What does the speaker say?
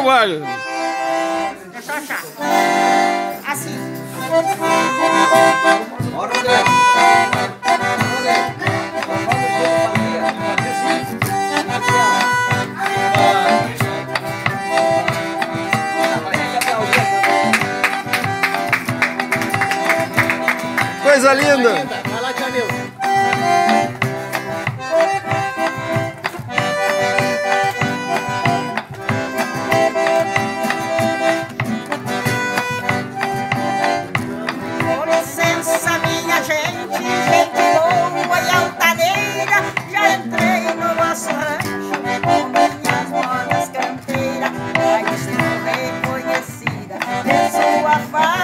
trabalho. É só achar. Assim. Coisa linda. Vai lá, tia Nilson. Com licença, minha gente boa e altaneira, já entrei no vosso rancho com minhas modas campeiras, mas estou reconhecida, de sua fala.